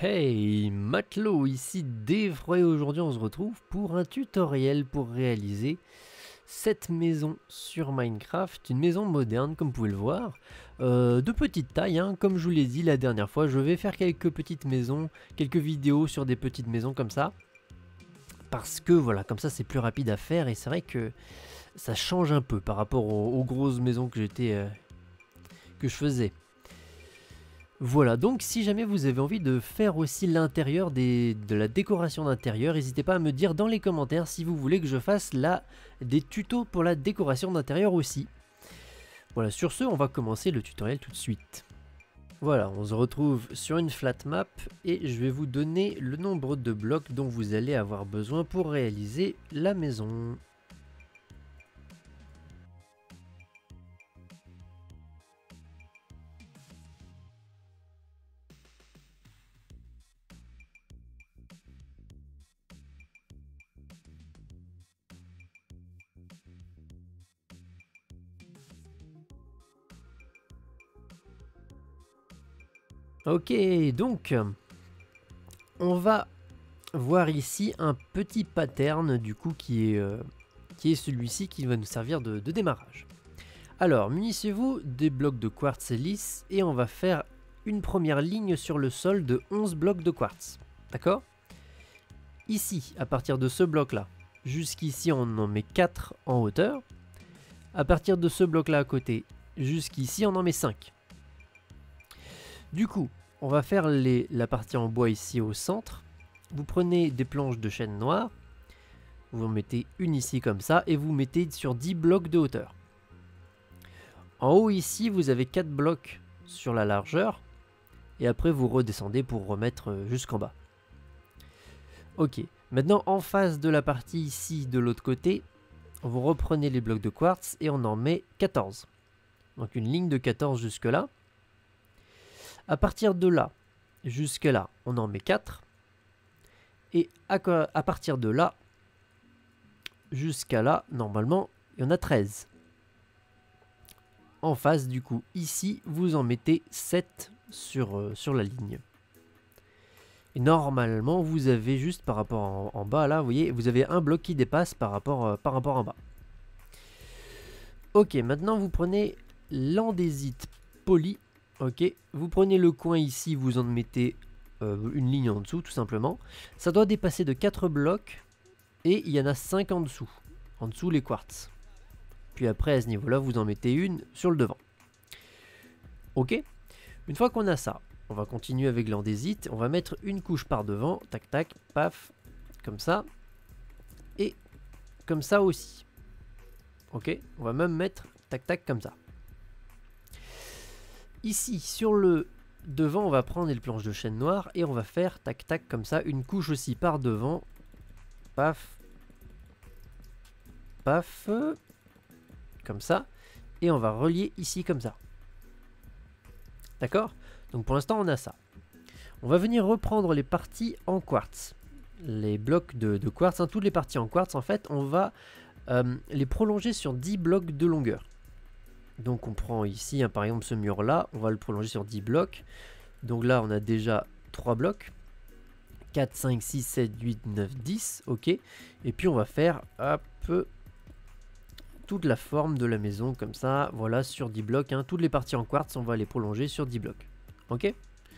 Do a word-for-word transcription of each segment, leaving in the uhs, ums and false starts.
Hey, matelot, ici Devroy. Aujourd'hui on se retrouve pour un tutoriel pour réaliser cette maison sur Minecraft, une maison moderne comme vous pouvez le voir, euh, de petite taille, hein, comme je vous l'ai dit la dernière fois. Je vais faire quelques petites maisons, quelques vidéos sur des petites maisons comme ça, parce que voilà, comme ça c'est plus rapide à faire et c'est vrai que ça change un peu par rapport aux, aux grosses maisons que j'étais, euh, que je faisais. Voilà, donc si jamais vous avez envie de faire aussi l'intérieur des de la décoration d'intérieur, n'hésitez pas à me dire dans les commentaires si vous voulez que je fasse là des tutos pour la décoration d'intérieur aussi. Voilà, sur ce, on va commencer le tutoriel tout de suite. Voilà, on se retrouve sur une flat map et je vais vous donner le nombre de blocs dont vous allez avoir besoin pour réaliser la maison. Ok, donc on va voir ici un petit pattern du coup qui est, euh, qui est celui-ci qui va nous servir de, de démarrage. Alors, munissez-vous des blocs de quartz lisse et on va faire une première ligne sur le sol de onze blocs de quartz. D'accord? Ici, à partir de ce bloc-là, jusqu'ici on en met quatre en hauteur. À partir de ce bloc-là à côté, jusqu'ici on en met cinq. Du coup, on va faire les, la partie en bois ici au centre. Vous prenez des planches de chêne noir, vous en mettez une ici comme ça, et vous mettez sur dix blocs de hauteur. En haut ici, vous avez quatre blocs sur la largeur, et après vous redescendez pour remettre jusqu'en bas. Ok, maintenant en face de la partie ici de l'autre côté, vous reprenez les blocs de quartz et on en met quatorze. Donc une ligne de quatorze jusque là. À partir de là, jusque là, on en met quatre. Et à, à partir de là, jusqu'à là, normalement, il y en a treize. En face, du coup, ici, vous en mettez sept sur, euh, sur la ligne. Et normalement, vous avez juste par rapport en, en bas, là, vous voyez, vous avez un bloc qui dépasse par rapport, euh, par rapport en bas. Ok, maintenant, vous prenez l'andésite poli. Ok, vous prenez le coin ici, vous en mettez euh, une ligne en dessous tout simplement. Ça doit dépasser de quatre blocs et il y en a cinq en dessous, en dessous les quartz. Puis après à ce niveau là vous en mettez une sur le devant. Ok, une fois qu'on a ça, on va continuer avec l'andésite, on va mettre une couche par devant, tac tac, paf, comme ça, et comme ça aussi. Ok, on va même mettre tac tac comme ça. Ici, sur le devant, on va prendre les planches de chêne noir et on va faire tac tac comme ça, une couche aussi par devant. Paf. Paf. Comme ça. Et on va relier ici comme ça. D'accord? Donc pour l'instant, on a ça. On va venir reprendre les parties en quartz. Les blocs de, de quartz, hein, toutes les parties en quartz, en fait, on va euh, les prolonger sur dix blocs de longueur. Donc on prend ici, hein, par exemple ce mur là, on va le prolonger sur dix blocs. Donc là on a déjà trois blocs. quatre, cinq, six, sept, huit, neuf, dix, ok. Et puis on va faire hop, toute la forme de la maison comme ça, voilà, sur dix blocs. Hein. Toutes les parties en quartz, on va les prolonger sur dix blocs. Ok.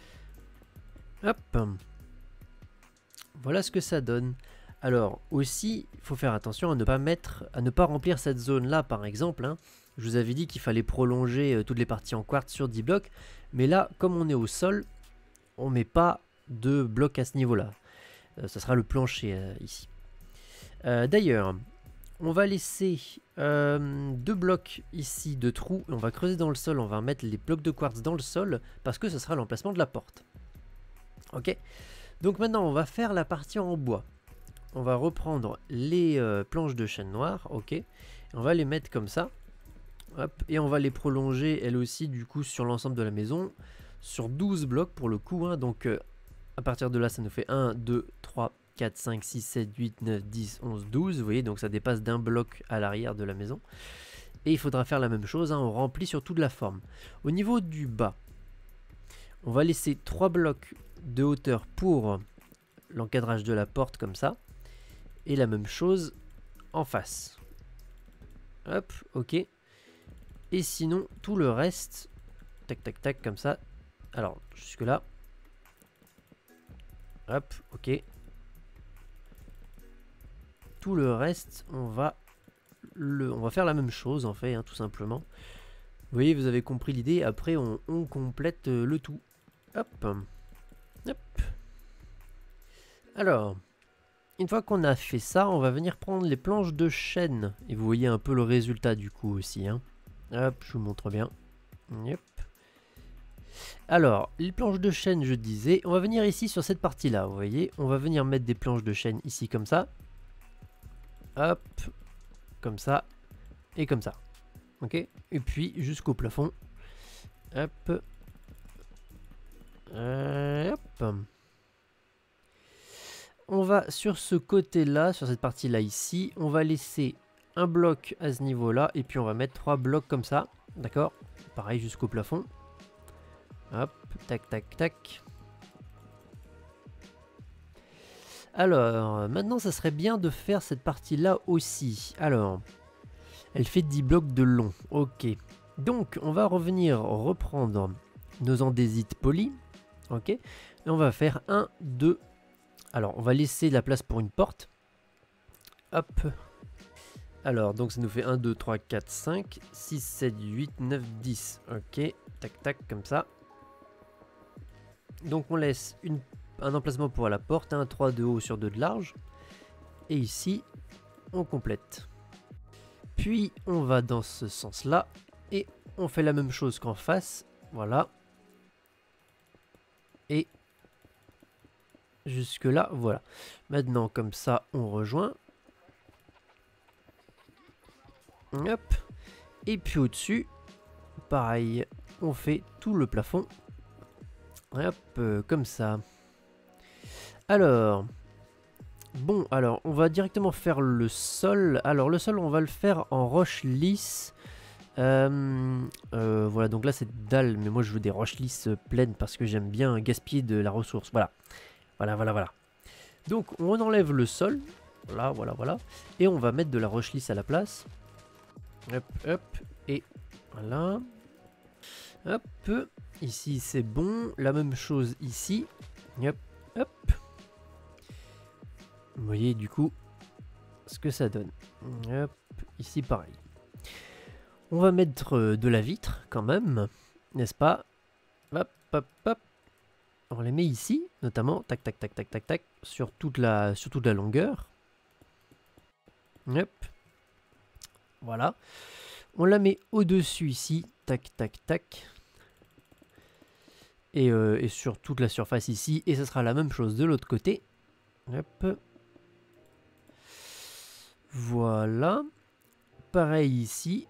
Hop. Voilà ce que ça donne. Alors aussi, il faut faire attention à ne pas mettre, à ne pas remplir cette zone là par exemple. Hein. Je vous avais dit qu'il fallait prolonger euh, toutes les parties en quartz sur dix blocs. Mais là, comme on est au sol, on ne met pas de blocs à ce niveau-là. Euh, ça sera le plancher euh, ici. Euh, D'ailleurs, on va laisser euh, deux blocs ici de trous. On va creuser dans le sol, on va mettre les blocs de quartz dans le sol parce que ce sera l'emplacement de la porte. Ok. Donc maintenant, on va faire la partie en bois. On va reprendre les euh, planches de chêne noir, ok. On va les mettre comme ça. Hop, et on va les prolonger elles aussi du coup sur l'ensemble de la maison sur douze blocs pour le coup. Hein, donc euh, à partir de là ça nous fait un, deux, trois, quatre, cinq, six, sept, huit, neuf, dix, onze, douze. Vous voyez, donc ça dépasse d'un bloc à l'arrière de la maison. Et il faudra faire la même chose, hein, on remplit sur toute la forme. Au niveau du bas, on va laisser trois blocs de hauteur pour l'encadrage de la porte comme ça. Et la même chose en face. Hop, ok. Et sinon, tout le reste, tac, tac, tac, comme ça. Alors, jusque là. Hop, ok. Tout le reste, on va, le, on va faire la même chose, en fait, hein, tout simplement. Vous voyez, vous avez compris l'idée. Après, on, on complète euh, le tout. Hop. Hop. Alors, une fois qu'on a fait ça, on va venir prendre les planches de chêne. Et vous voyez un peu le résultat du coup aussi. Hein. Hop, je vous montre bien. Yep. Alors, les planches de chêne, je disais, on va venir ici sur cette partie-là, vous voyez. On va venir mettre des planches de chêne ici comme ça. Hop, comme ça, et comme ça. Ok, et puis jusqu'au plafond. Hop. Euh, hop. On va sur ce côté-là, sur cette partie-là ici, on va laisser un bloc à ce niveau-là, et puis on va mettre trois blocs comme ça, d'accord? Pareil jusqu'au plafond. Hop, tac, tac, tac. Alors, maintenant, ça serait bien de faire cette partie-là aussi. Alors, elle fait dix blocs de long, ok. Donc, on va revenir reprendre nos andésites polis, ok. Et on va faire un, deux. Alors, on va laisser la place pour une porte. Hop. Alors, donc ça nous fait un, deux, trois, quatre, cinq, six, sept, huit, neuf, dix. Ok, tac, tac, comme ça. Donc on laisse une, un emplacement pour la porte, un trois de haut sur deux de large. Et ici, on complète. Puis, on va dans ce sens-là. Et on fait la même chose qu'en face. Voilà. Et jusque là, voilà. Maintenant, comme ça, on rejoint. Hop. Et puis au-dessus, pareil, on fait tout le plafond. Hop, euh, comme ça. Alors, bon, alors, on va directement faire le sol. Alors, le sol, on va le faire en roche lisse. Euh, euh, voilà, donc là, c'est dalle, mais moi, je veux des roches lisses pleines parce que j'aime bien gaspiller de la ressource. Voilà, voilà, voilà, voilà. Donc, on enlève le sol. Voilà, voilà, voilà. Et on va mettre de la roche lisse à la place. Hop, hop, et voilà. Hop, ici c'est bon. La même chose ici. Hop, hop. Vous voyez du coup ce que ça donne. Hop, ici pareil. On va mettre de la vitre quand même, n'est-ce pas? Hop, hop, hop. On les met ici, notamment, tac, tac, tac, tac, tac, tac, sur toute la, sur toute la longueur. Hop. Voilà. On la met au-dessus ici, tac, tac, tac. Et, euh, et sur toute la surface ici. Et ce sera la même chose de l'autre côté. Hop. Voilà. Pareil ici.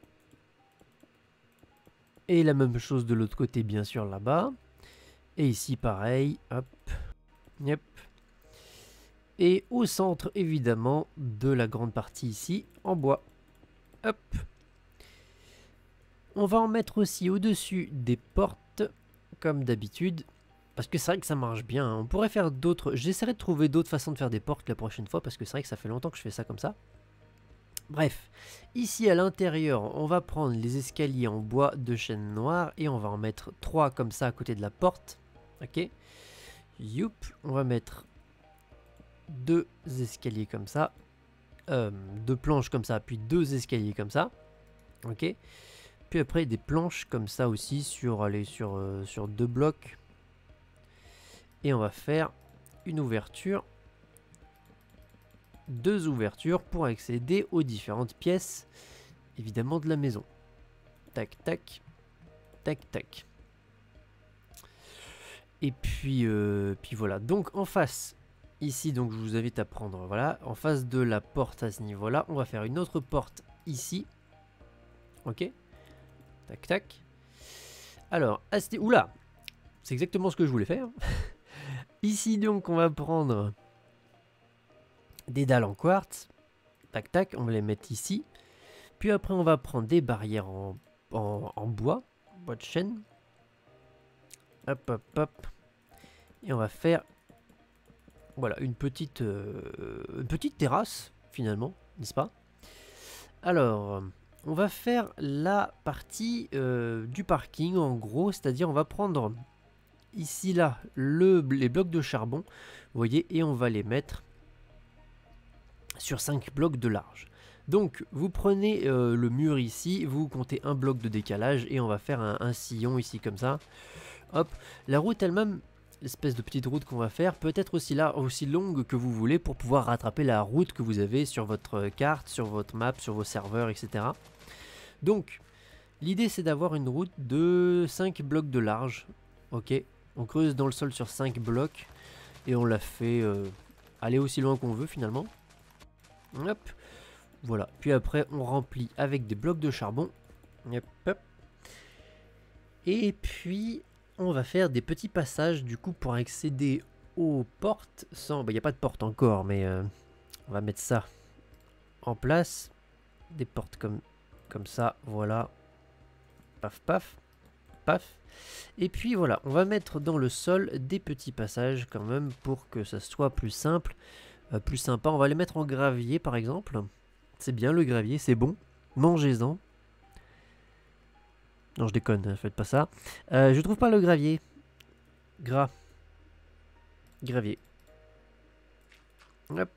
Et la même chose de l'autre côté, bien sûr, là-bas. Et ici, pareil. Hop. Hop. Et au centre, évidemment, de la grande partie ici, en bois. Hop. On va en mettre aussi au-dessus des portes, comme d'habitude. Parce que c'est vrai que ça marche bien. Hein. On pourrait faire d'autres... J'essaierai de trouver d'autres façons de faire des portes la prochaine fois. Parce que c'est vrai que ça fait longtemps que je fais ça comme ça. Bref. Ici, à l'intérieur, on va prendre les escaliers en bois de chêne noir. Et on va en mettre trois comme ça à côté de la porte. Ok. Youp. On va mettre deux escaliers comme ça. Euh, deux planches comme ça. Puis deux escaliers comme ça. Ok. Puis après des planches comme ça aussi sur, allez, sur, euh, sur deux blocs. Et on va faire une ouverture. Deux ouvertures pour accéder aux différentes pièces, évidemment, de la maison. Tac, tac. Tac, tac. Et puis, euh, puis voilà. Donc en face, ici, donc je vous invite à prendre, voilà. En face de la porte à ce niveau-là, on va faire une autre porte ici. Ok. Tac, tac. Alors, à ce... Oula, c'est exactement ce que je voulais faire. Ici, donc, on va prendre des dalles en quartz. Tac, tac, on va les mettre ici. Puis après, on va prendre des barrières en, en, en bois. Bois de chêne. Hop, hop, hop. Et on va faire voilà une petite, euh, une petite terrasse finalement, n'est-ce pas? Alors, on va faire la partie euh, du parking en gros, c'est-à-dire on va prendre ici là le, les blocs de charbon, vous voyez, et on va les mettre sur cinq blocs de large. Donc vous prenez euh, le mur ici, vous comptez un bloc de décalage et on va faire un, un sillon ici comme ça. Hop, la route elle-même, l'espèce de petite route qu'on va faire, peut être aussi là, aussi longue que vous voulez pour pouvoir rattraper la route que vous avez sur votre carte, sur votre map, sur vos serveurs, et cetera. Donc, l'idée c'est d'avoir une route de cinq blocs de large. Ok, on creuse dans le sol sur cinq blocs et on la fait euh, aller aussi loin qu'on veut finalement. Hop, voilà. Puis après, on remplit avec des blocs de charbon. Hop, hop. Et puis, on va faire des petits passages du coup pour accéder aux portes sans... Il n'y a pas de porte encore, mais euh, on va mettre ça en place. Des portes comme, comme ça, voilà. Paf, paf, paf. Et puis voilà, on va mettre dans le sol des petits passages quand même pour que ça soit plus simple, euh, plus sympa. On va les mettre en gravier par exemple. C'est bien le gravier, c'est bon. Mangez-en. Non, je déconne, ne faites pas ça. Euh, je trouve pas le gravier. Gras. Gravier. Hop.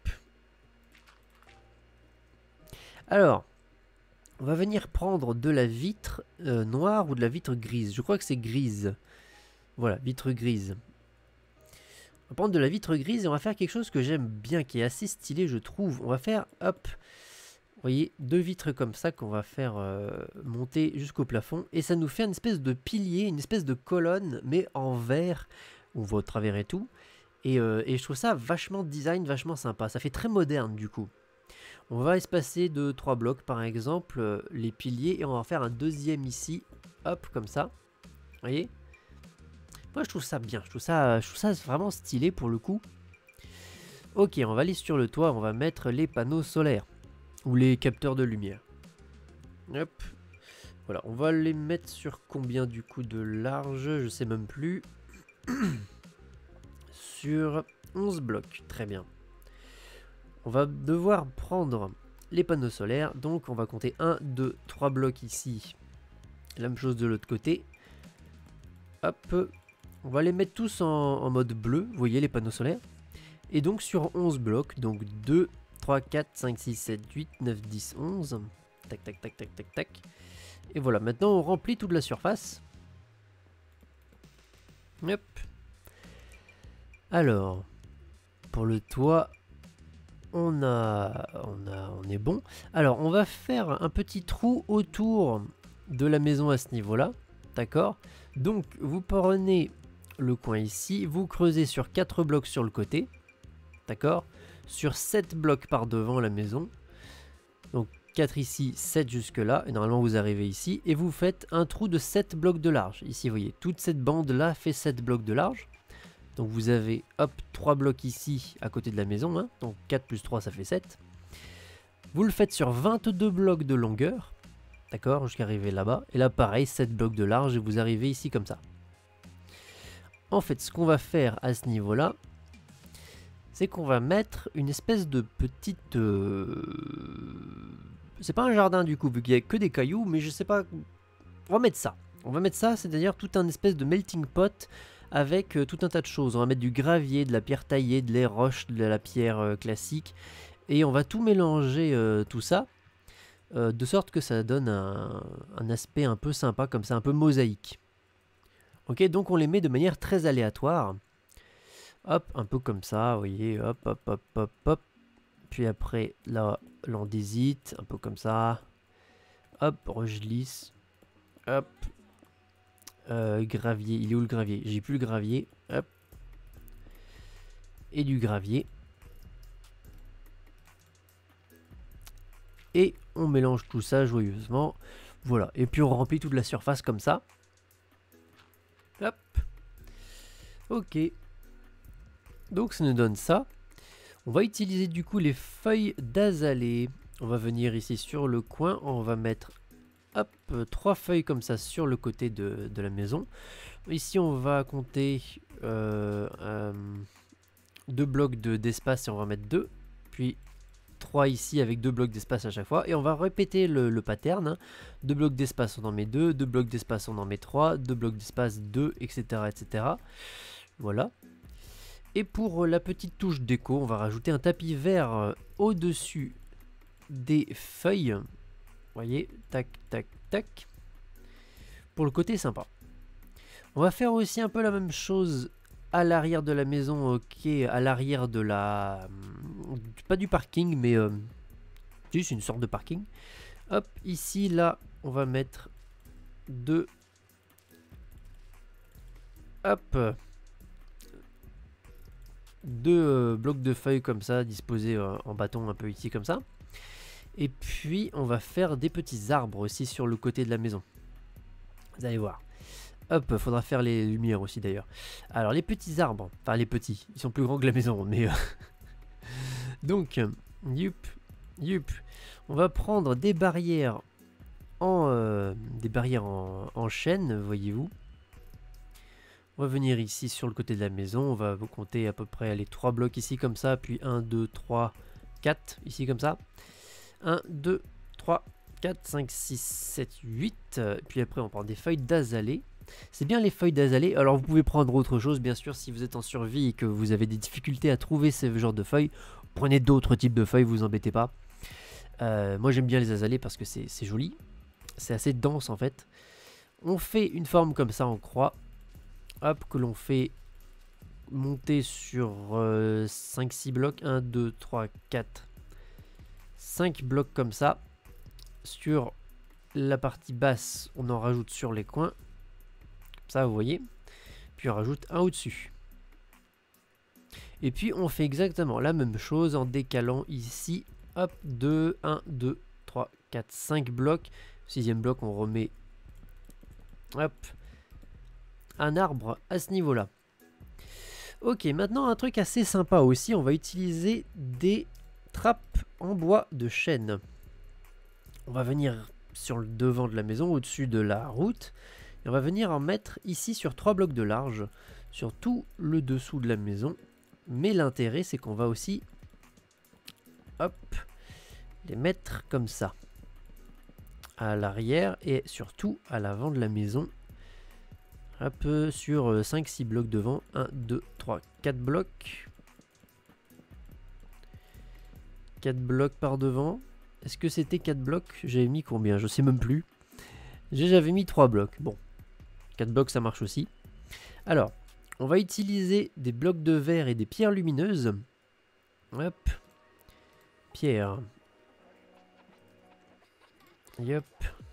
Alors, on va venir prendre de la vitre euh, noire ou de la vitre grise. Je crois que c'est grise. Voilà, vitre grise. On va prendre de la vitre grise et on va faire quelque chose que j'aime bien, qui est assez stylé, je trouve. On va faire, hop, vous voyez, deux vitres comme ça qu'on va faire euh, monter jusqu'au plafond. Et ça nous fait une espèce de pilier, une espèce de colonne, mais en verre. On voit au travers et tout. Et, euh, et je trouve ça vachement design, vachement sympa. Ça fait très moderne du coup. On va espacer de trois blocs par exemple, euh, les piliers. Et on va en faire un deuxième ici. Hop, comme ça. Vous voyez? Moi je trouve ça bien. Je trouve ça, je trouve ça vraiment stylé pour le coup. Ok, on va aller sur le toit. On va mettre les panneaux solaires. Ou les capteurs de lumière. Hop. Voilà, on va les mettre sur combien du coup de large? Je sais même plus. Sur onze blocs, très bien. On va devoir prendre les panneaux solaires. Donc on va compter un, deux, trois blocs ici. La même chose de l'autre côté. Hop. On va les mettre tous en, en mode bleu. Vous voyez les panneaux solaires. Et donc sur onze blocs, donc deux, trois, quatre, cinq, six, sept, huit, neuf, dix, onze. Tac, tac, tac, tac, tac, tac. Et voilà, maintenant on remplit toute la surface. Hop. Alors, pour le toit, on a, on a, on est bon. Alors, on va faire un petit trou autour de la maison à ce niveau-là. D'accord? Donc, vous prenez le coin ici, vous creusez sur quatre blocs sur le côté. D'accord? Sur sept blocs par devant la maison. Donc quatre ici, sept jusque là. Et normalement vous arrivez ici. Et vous faites un trou de sept blocs de large. Ici vous voyez, toute cette bande là fait sept blocs de large. Donc vous avez hop trois blocs ici à côté de la maison. Hein. Donc quatre plus trois ça fait sept. Vous le faites sur vingt-deux blocs de longueur. D'accord, jusqu'à arriver là-bas. Et là pareil, sept blocs de large. Et vous arrivez ici comme ça. En fait ce qu'on va faire à ce niveau là, c'est qu'on va mettre une espèce de petite... Euh... C'est pas un jardin du coup, vu qu'il n'y a que des cailloux, mais je sais pas... On va mettre ça. On va mettre ça, c'est-à-dire tout un espèce de melting pot avec euh, tout un tas de choses. On va mettre du gravier, de la pierre taillée, de les roches, de la pierre euh, classique. Et on va tout mélanger, euh, tout ça, euh, de sorte que ça donne un, un aspect un peu sympa, comme ça, un peu mosaïque. Ok, donc on les met de manière très aléatoire. Hop, un peu comme ça, vous voyez, hop, hop, hop, hop, hop. Puis après, là, l'andésite, un peu comme ça. Hop, roche lisse. Hop. Euh, gravier, il est où le gravier? J'ai plus le gravier. Hop. Et du gravier. Et on mélange tout ça joyeusement. Voilà, et puis on remplit toute la surface comme ça. Hop. Ok. Donc ça nous donne ça. On va utiliser du coup les feuilles d'azalée. On va venir ici sur le coin. On va mettre hop, trois feuilles comme ça sur le côté de, de la maison. Ici on va compter euh, euh, deux blocs de- d'espace et on va mettre deux. Puis trois ici avec deux blocs d'espace à chaque fois. Et on va répéter le, le pattern. Hein. deux blocs d'espace, on en met deux. deux blocs d'espace, on en met trois. deux blocs d'espace, deux, et cetera, et cetera. Voilà. Et pour la petite touche déco, on va rajouter un tapis vert euh, au-dessus des feuilles. Vous voyez, tac, tac, tac. Pour le côté sympa. On va faire aussi un peu la même chose à l'arrière de la maison, ok, à l'arrière de la... Pas du parking, mais... Euh, c'est une sorte de parking. Hop, ici, là, on va mettre deux... Hop deux euh, blocs de feuilles comme ça, disposés euh, en bâton un peu ici comme ça. Et puis, on va faire des petits arbres aussi sur le côté de la maison. Vous allez voir. Hop, faudra faire les lumières aussi d'ailleurs. Alors, les petits arbres, enfin les petits, ils sont plus grands que la maison, mais... Euh... Donc, youp, youp. On va prendre des barrières en... Euh, des barrières en, en chaîne, voyez-vous. On va venir ici sur le côté de la maison, on va compter à peu près les trois blocs ici comme ça, puis un, deux, trois, quatre ici comme ça. un, deux, trois, quatre, cinq, six, sept, huit. Puis après on prend des feuilles d'azalée. C'est bien les feuilles d'azalée. Alors vous pouvez prendre autre chose bien sûr si vous êtes en survie et que vous avez des difficultés à trouver ce genre de feuilles. Prenez d'autres types de feuilles, vous embêtez pas. Euh, moi j'aime bien les azalées parce que c'est joli. C'est assez dense en fait. On fait une forme comme ça en croix. Hop, que l'on fait monter sur euh, cinq six blocs. un, deux, trois, quatre, cinq blocs comme ça. Sur la partie basse, on en rajoute sur les coins. Comme ça, vous voyez. Puis on rajoute un au-dessus. Et puis on fait exactement la même chose en décalant ici. Hop, deux, un, deux, trois, quatre, cinq blocs. Sixième bloc, on remet... Hop. Un arbre à ce niveau là. Ok, maintenant un truc assez sympa aussi, on va utiliser des trappes en bois de chêne. On va venir sur le devant de la maison, au-dessus de la route, et on va venir en mettre ici sur trois blocs de large, sur tout le dessous de la maison. Mais l'intérêt c'est qu'on va aussi, hop, les mettre comme ça, à l'arrière et surtout à l'avant de la maison. Un peu sur cinq six blocs devant. un, deux, trois, quatre blocs. quatre blocs par devant. Est-ce que c'était quatre blocs? J'avais mis combien? Je sais même plus. J'avais mis trois blocs. Bon. quatre blocs ça marche aussi. Alors, on va utiliser des blocs de verre et des pierres lumineuses. Hop. Pierre. Yep.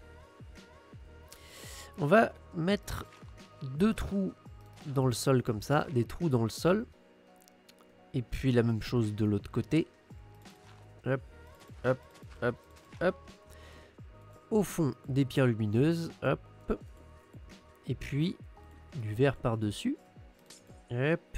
On va mettre... deux trous dans le sol comme ça, des trous dans le sol. Et puis la même chose de l'autre côté. Hop, hop, hop, hop. Au fond, des pierres lumineuses. Hop. Et puis, du verre par-dessus. Hop.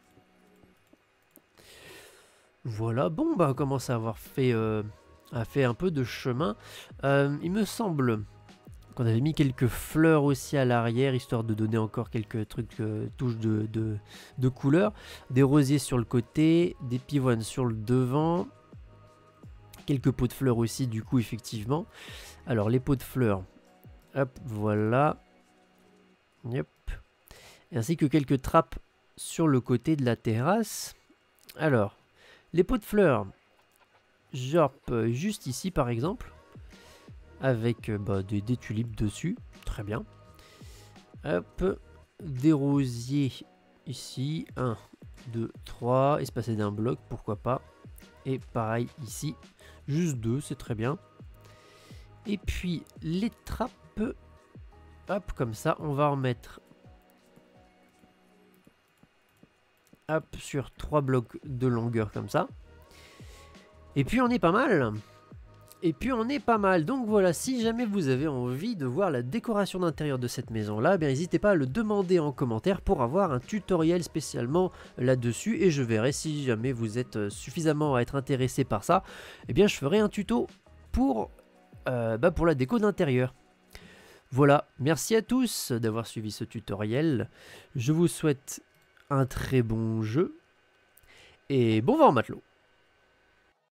Voilà, bon, bah, on commence à avoir fait, euh, à fait un peu de chemin. Euh, il me semble... qu'on avait mis quelques fleurs aussi à l'arrière, histoire de donner encore quelques trucs, euh, touches de, de, de couleur. Des rosiers sur le côté, des pivoines sur le devant. Quelques pots de fleurs aussi, du coup, effectivement. Alors, les pots de fleurs, hop, voilà. Yep. Ainsi que quelques trappes sur le côté de la terrasse. Alors, les pots de fleurs, genre, euh, juste ici, par exemple. Avec euh, bah, des, des tulipes dessus, très bien. Hop, des rosiers ici, un, deux, trois, espacés d'un bloc, pourquoi pas. Et pareil ici, juste deux, c'est très bien. Et puis les trappes, hop, comme ça, on va en mettre, hop, sur trois blocs de longueur comme ça. Et puis on est pas mal. Et puis on est pas mal, donc voilà, si jamais vous avez envie de voir la décoration d'intérieur de cette maison là, n'hésitez pas à le demander en commentaire pour avoir un tutoriel spécialement là-dessus, et je verrai si jamais vous êtes suffisamment à être intéressé par ça, eh bien je ferai un tuto pour, euh, bah pour la déco d'intérieur. Voilà, merci à tous d'avoir suivi ce tutoriel, je vous souhaite un très bon jeu. Et bon vent en matelot.